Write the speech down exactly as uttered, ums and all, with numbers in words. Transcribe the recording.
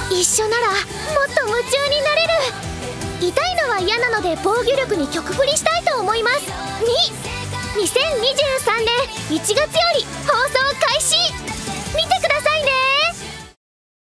一緒ならもっと夢中になれる。痛いのは嫌なので防御力に曲振りしたいと思います。に、にせんにじゅうさんねんいちがつより放